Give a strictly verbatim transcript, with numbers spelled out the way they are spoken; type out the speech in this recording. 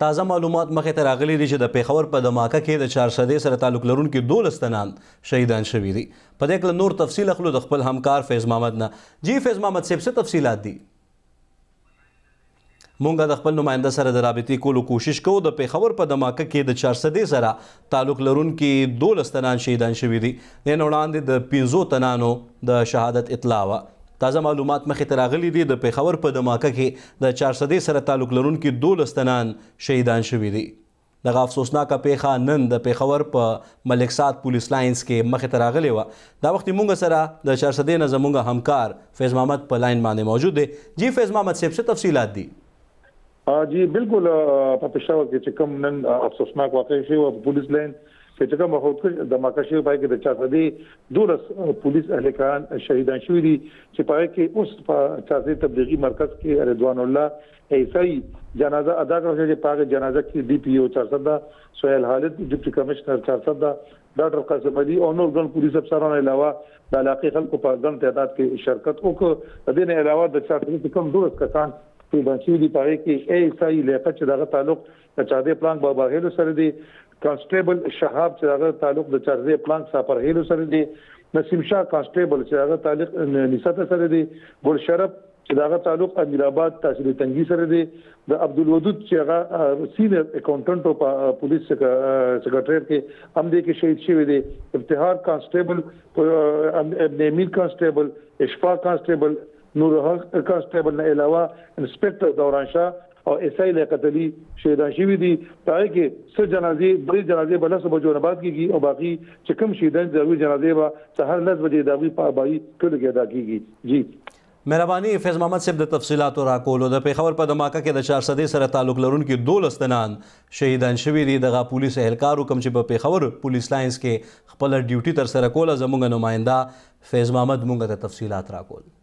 تازه معلومات مخې ته راغلي دي چې د پیښور په دماکه کې د چارسدې سره تعلق لرونکي دولس تنان شهیدان شوي دي. په دې کې نور تفصیل اخلو د خپل همکار فیض محمد نه. جی فیض محمد صاحب څه تفصیلات دي؟ مونږ د خپل نماینده سره د رابطې کولو کوشش کوو. د پیښور په دماکه کې د چارسدې سره تعلق لرونکي دولس تنان شهیدان شوي دي. نن وړاندې د پنځو تنانو د شهادت اطلاع وه. تازه معلومات مخې ته راغلي دي د پیښور په دماکه کې د چارسدې سره تعلق لرونکي دولس تنان شهیدان شوي دي. دغه افسوسناکه پیښه نن د پیښور په ملک سعد پولیس لاینز کې مخې ته راغلې وه. دا وخت مونږ سره د چارسدې نه زمونږ همکار فیض محمد په لاین باندې موجود دی. جی فیض محمد صاحب څه تفصیلات دي؟ جی بالکل په پېښور کې چې کوم نن افسوسناک واقع شوی و په پولیس لاین کې چې کوم وخت دماکه شوی پای کې د چارسدې دولس پولیس اهلکاران شهیدان شوي دي چې پای کې اوس په چارسدې تبلیغي مرکز کې رضوان الله ایسائی جنازه ادا کړل چې په جنازه کې ډي پی او چارسدې سہیل خالد ډیپټي کمشنر چارسدې ډاکټر قاسم علي او نور ګڼ پولیس افسرانو علاوه د علاقې خلکو په ګڼ تعداد کې شرکت وکړ. د دې نه علاوه د چارسدې کوم دولس کسان په بنچي دي پاره کې ایسائی لیاقت چې دغه تعلق د چارسدې پلان بابا هیلو سره دی، کانسټیبل شهاب چې هغه تعلق د چارسدې پلان سافر هیلو سره دی، نسیم شاه کانسټیبل چې هغه تعلق نسات سره دی، ګل شرف چې هغه تعلق امیر آباد تحصیل تنگی سره دی، د عبدالودود چې هغه سینیئر اکاونټنټ په پولیس سیکریټریټ کې هم دې کې شهید شوی دی، افتخار کانسټیبل، ابن امیر کانسټیبل، اشفاق کانسټیبل، نور حق کانسټیبل نه علاوه انسپکټر دوران شاه او ایسائی لیاقت علي شهیدان شوي دي. پای کې څه جنازې درې جنازې به لسو بجو نه بعد کېږي او باقي چې کوم شهیدان دي هغوی جنازې به سهار لس بجې د هغوی په ابایي ټولو کې ادا کېږي. جی مهرباني فیض محمد صاحب د تفصیلاتو راکولو. د پیښور په دماکه کې د چارسدې سره تعلق لرونکي دولس تنان شهیدان شوي دي. دغه پولیس اهلکار کوم چې په پیښور پولیس لاینز کې خپله ډیوټي ترسره کوله زموږ نماینده فیض محمد مونږ ته تفصیلات راکول.